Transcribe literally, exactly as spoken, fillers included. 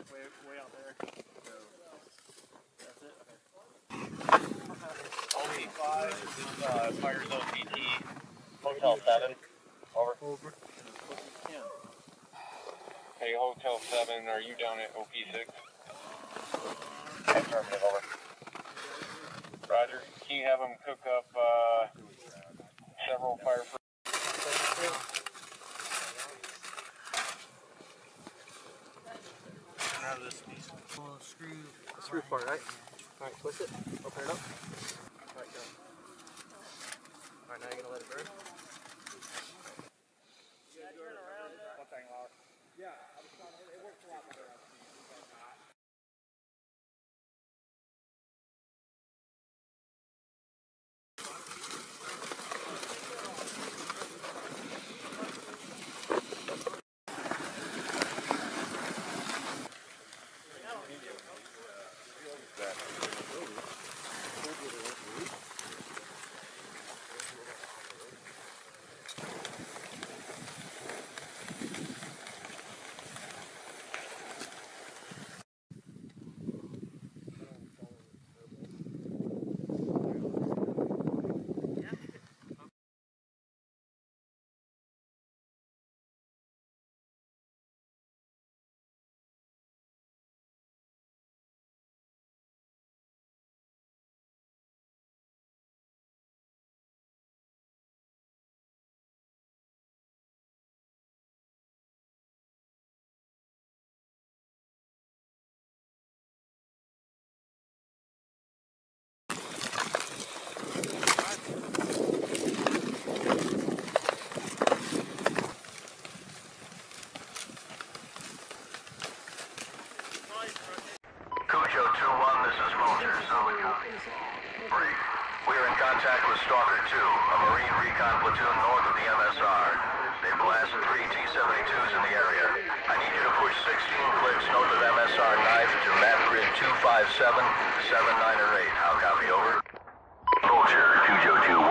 way, way out there. So, that's it? Okay. O P five, this is uh, Fire Zone P T, Hotel seven. Over. Over. Hey, Hotel seven, are you down at O P six? Affirmative, over. Roger. Can you have them cook up uh, several fire? Out of this piece. Well, screw. The screw part, right? Alright, twist it. Open it up. Alright, go. Alright, now you're gonna let it burn. One second, Lauer. Yeah, I was trying to, it works a lot better. Contact with Stalker two, a Marine recon platoon north of the M S R. They blasted three T seventy-twos in the area. I need you to push sixteen clicks north of M S R knife to map grid two five seven, seven nine or eight. I'll copy, over. Vulture, two oh two